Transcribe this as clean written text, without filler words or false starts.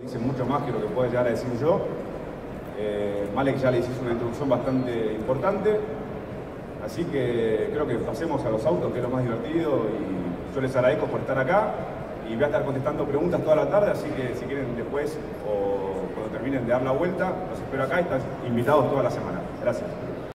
Dice mucho más que lo que puedo llegar a decir yo. Malek ya le hiciste una introducción bastante importante, así que creo que pasemos a los autos, que es lo más divertido, y yo les agradezco por estar acá y voy a estar contestando preguntas toda la tarde, así que si quieren después o cuando terminen de dar la vuelta, los espero acá y están invitados toda la semana. Gracias.